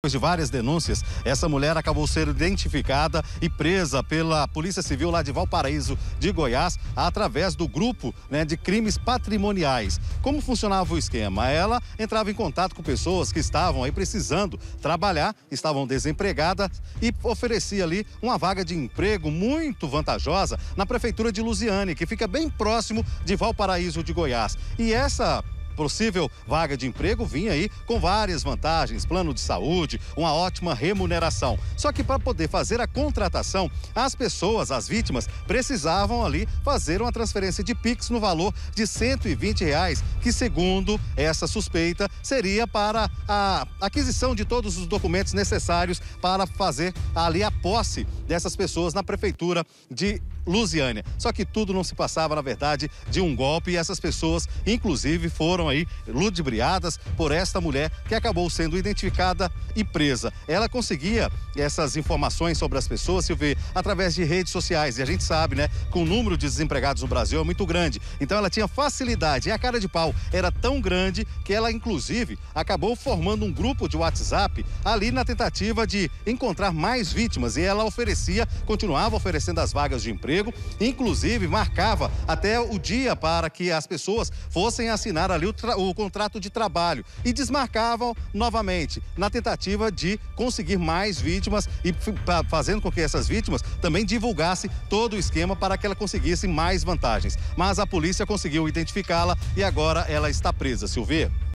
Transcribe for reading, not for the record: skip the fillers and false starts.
Depois de várias denúncias, essa mulher acabou sendo identificada e presa pela Polícia Civil lá de Valparaíso de Goiás, através do grupo, de crimes patrimoniais. Como funcionava o esquema? Ela entrava em contato com pessoas que estavam aí precisando trabalhar, estavam desempregadas e oferecia ali uma vaga de emprego muito vantajosa na Prefeitura de Lusiânia, que fica bem próximo de Valparaíso de Goiás. E essa possível vaga de emprego vinha aí com várias vantagens, plano de saúde, uma ótima remuneração. Só que para poder fazer a contratação, as pessoas, as vítimas, precisavam ali fazer uma transferência de Pix no valor de R$ 120, que segundo essa suspeita seria para a aquisição de todos os documentos necessários para fazer ali a posse dessas pessoas na Prefeitura de Lusiânia. Só que tudo não se passava, na verdade, de um golpe, e essas pessoas, inclusive, foram aí ludibriadas por esta mulher que acabou sendo identificada e presa. Ela conseguia essas informações sobre as pessoas, Silvia, através de redes sociais. E a gente sabe, que o número de desempregados no Brasil é muito grande. Então ela tinha facilidade. E a cara de pau era tão grande que ela, inclusive, acabou formando um grupo de WhatsApp ali na tentativa de encontrar mais vítimas. E ela continuava oferecendo as vagas de emprego, inclusive marcava até o dia para que as pessoas fossem assinar ali o contrato de trabalho e desmarcavam novamente na tentativa de conseguir mais vítimas e fazendo com que essas vítimas também divulgassem todo o esquema para que ela conseguisse mais vantagens. Mas a polícia conseguiu identificá-la e agora ela está presa, Silvia.